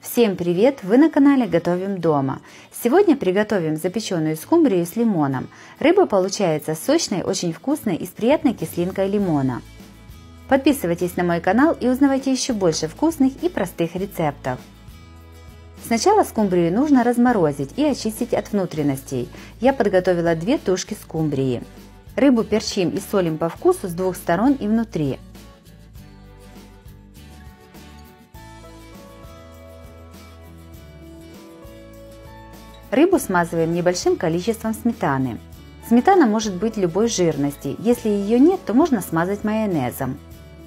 Всем привет! Вы на канале Готовим дома. Сегодня приготовим запеченную скумбрию с лимоном. Рыба получается сочной, очень вкусной и с приятной кислинкой лимона. Подписывайтесь на мой канал и узнавайте еще больше вкусных и простых рецептов. Сначала скумбрию нужно разморозить и очистить от внутренностей. Я подготовила 2 тушки скумбрии. Рыбу перчим и солим по вкусу с двух сторон и внутри. Рыбу смазываем небольшим количеством сметаны. Сметана может быть любой жирности. Если ее нет, то можно смазать майонезом.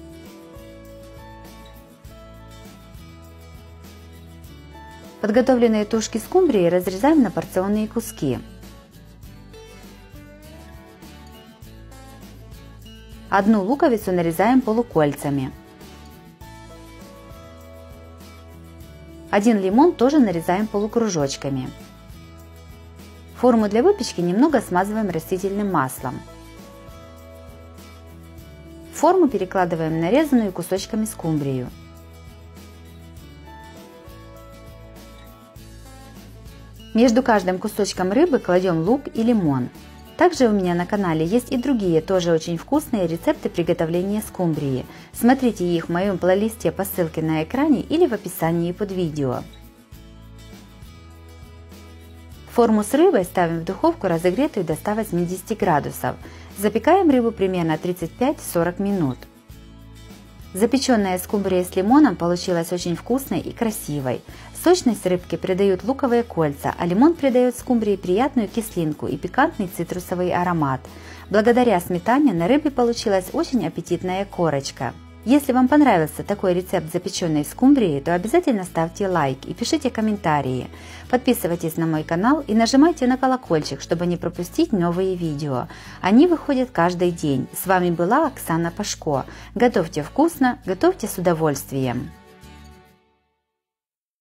Подготовленные тушки скумбрии разрезаем на порционные куски. Одну луковицу нарезаем полукольцами. 1 лимон тоже нарезаем полукружочками. Форму для выпечки немного смазываем растительным маслом. В форму перекладываем нарезанную кусочками скумбрию. Между каждым кусочком рыбы кладем лук и лимон. Также у меня на канале есть и другие тоже очень вкусные рецепты приготовления скумбрии. Смотрите их в моем плейлисте по ссылке на экране или в описании под видео. Форму с рыбой ставим в духовку, разогретую до 180 градусов. Запекаем рыбу примерно 35-40 минут. Запеченная скумбрия с лимоном получилась очень вкусной и красивой. Сочность рыбки придают луковые кольца, а лимон придает скумбрии приятную кислинку и пикантный цитрусовый аромат. Благодаря сметане на рыбе получилась очень аппетитная корочка. Если вам понравился такой рецепт запеченной скумбрии, то обязательно ставьте лайк и пишите комментарии. Подписывайтесь на мой канал и нажимайте на колокольчик, чтобы не пропустить новые видео. Они выходят каждый день. С вами была Оксана Пашко. Готовьте вкусно, готовьте с удовольствием.